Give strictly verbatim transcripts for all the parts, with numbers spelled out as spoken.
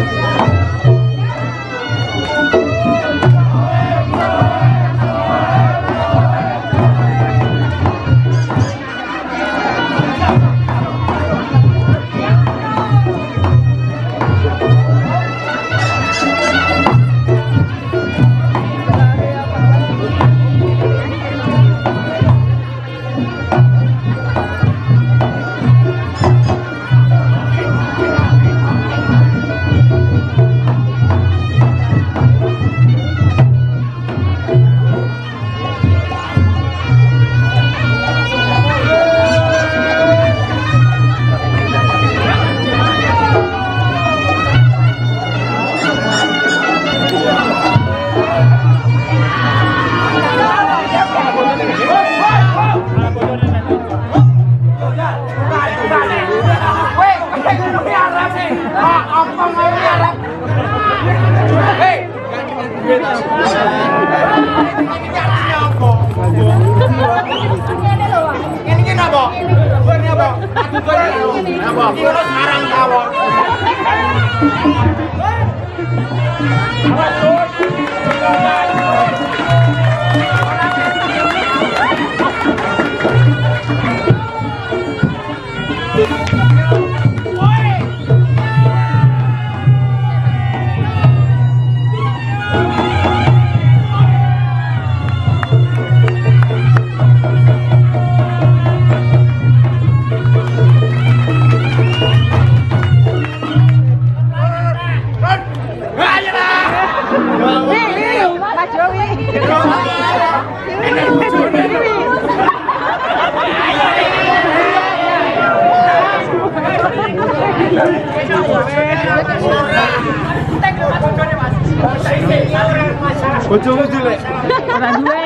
Bojomu dilek. Ora duwe.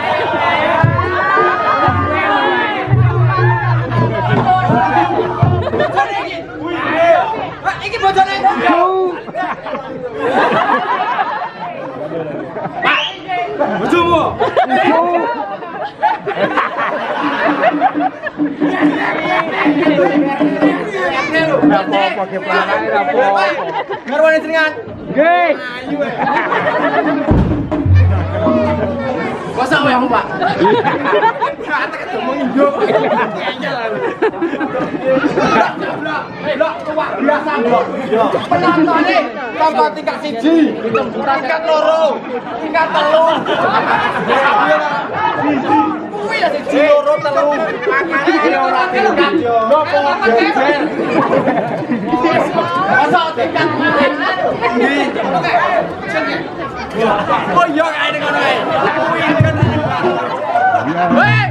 Iki bojone. Bojomu. Apa-apa ke pelakane apa-apa. Ngarwane jenengan. Nggih. Ayu. Masa wae aku, Pak. Kata ketemu induk. Blok luar biasa, Blok. Penontonnya tambah tingkat siji, tingkat loro, tingkat telu. Kuwi ya siji loro telu. Makane ora tingkat yo. Nopo geger. Masa tingkat mana? Ndi. Oh iya kayak ngono ae. Kuwi kan. Hei.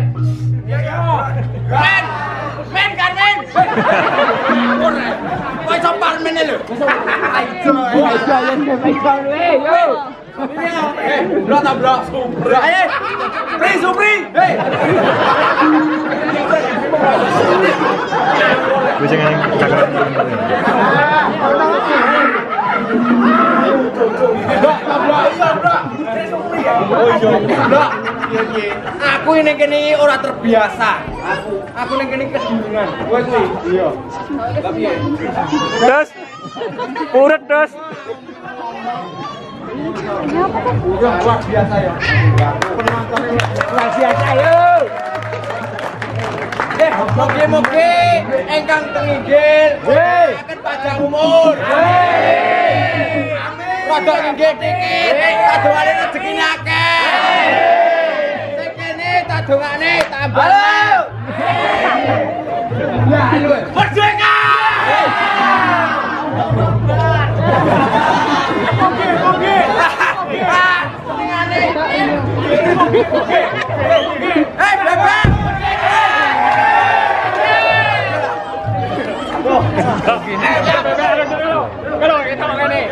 Men. Men kan men. Ora. Kok iso parmen lho. Ayo. Ayo yen kepekan we yo. Eh, bro ta bro. Ayo. Supri Supri. Hei. Wis jangan cakap. Aku ini kene ora terbiasa. Aku, aku ini kene kedinginan. Kowe kuwi. Iya. Lah piye? Dos. Urut, Dos. Udah luar biasa ya. Penontonnya luar biasa yo. Eh, mugi-mugi engkang tenginggil. Nggih. Akan panjang umur. Nggih. Rada nggih dikit, tadoane rezekine akeh. Sing kene tadongane tambah. Halo. Ya, ayo. Merdeka! Oke, oke. Ah, senengane. Oke, oke. Hei, Bapak. Tuh. Eh, ya, Bapak. Kalau kita ngene.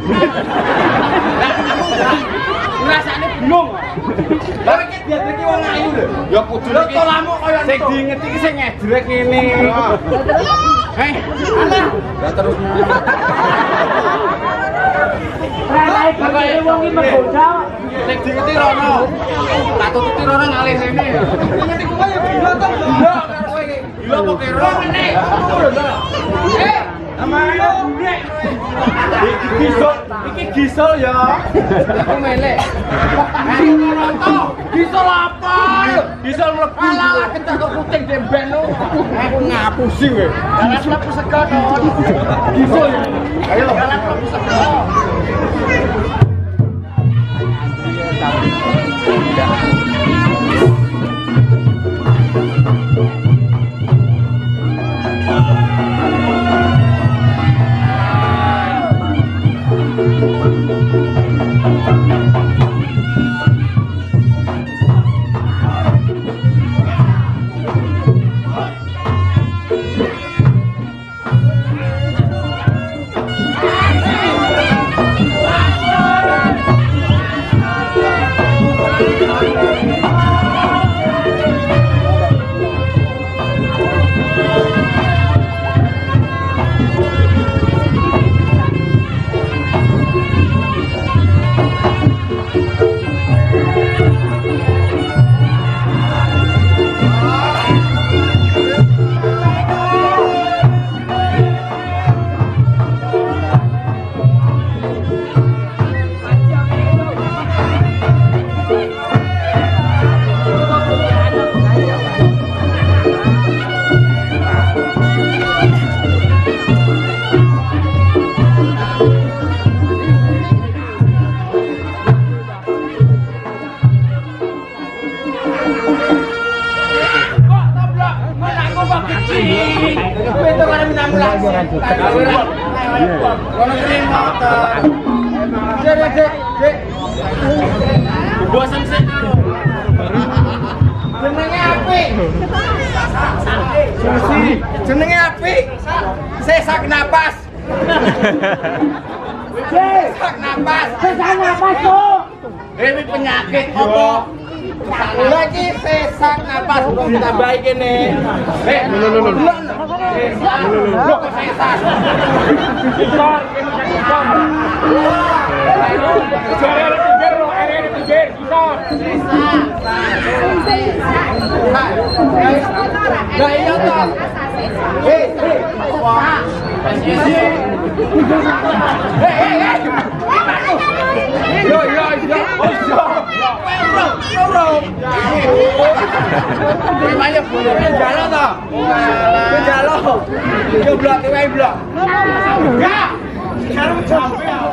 Rasane bingung. Lah iki diadreki wong ayu lho. Ya kudu iki tolamu kaya sing diingeti iki sing ngedrek ngene. Heh, alah. Lah terus. Lah iki wong iki menggoda. Sing diingeti rono. Tak tututi rono ngalih rene. Ngeti kuwi ya gila to. Gila karo kowe iki. Gila kok kira ngene. Eh, amane bunek. Iki gisol, iki gisol ya. Aku melek. Gisol apa? Gisol mlebu. Alah kencang kok puting demben lu. Aku ngapusi kowe. Dalan mlebu sego to. Gisol ya. Ayo dalan mlebu sego. Bosan sih. Jenenge apik. Susi, jenenge apik. Sesak napas. Sesak napas. Sesak napas kok. Ini penyakit apa? Lagi sesak napas belum ditambahi kene. Eh, lho lho lho. Lho kok sesak. Isor, kene isor. Jare pinggir lho, ere pinggir isor. Sesak. Lah iya toh. Eh, eh. Wah. Eh, eh, eh. Yo yo yo. Oh, yo. Bro, bro. Memangnya boleh penjalo toh? Penjalo. Yo blok wae blok. Enggak. Sekarang sampai ya.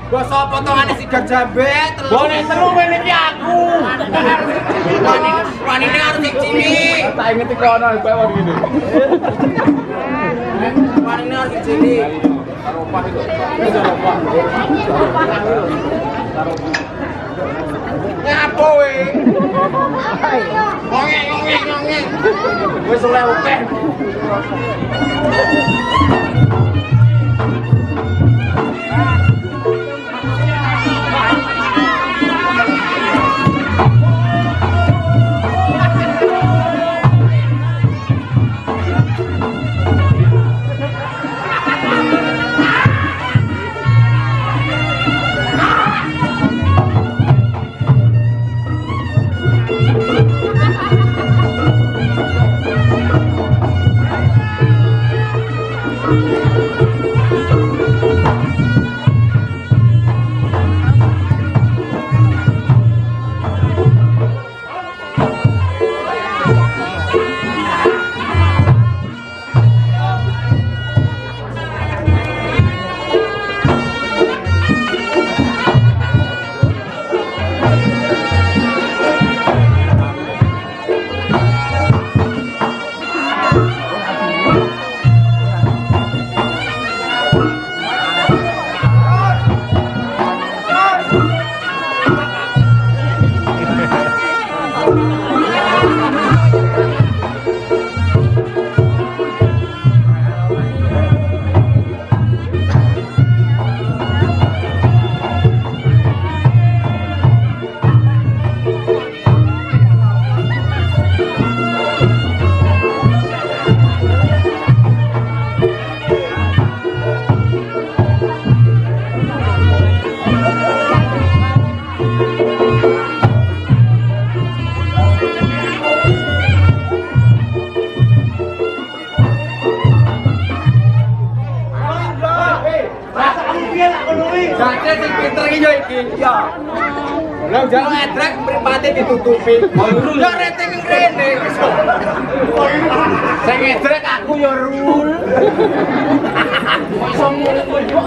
Basa potongane sigar jambe telu. Boleh telu menit iki aku. Wani wani ning harus sing cilik. Tak inget iki ono kowe wong ngene. Wani ning harus sing cilik. Taropah itu. Wis taropah. Ngapo we? Ngongeng ngongeng ngongeng. Wis oleh oke. Jane sing pinter iki yo iki. Ya. Lah jane edrek mripate ditutupi. Yo rating rene. Sing edrek aku yo rul. Iso ngono.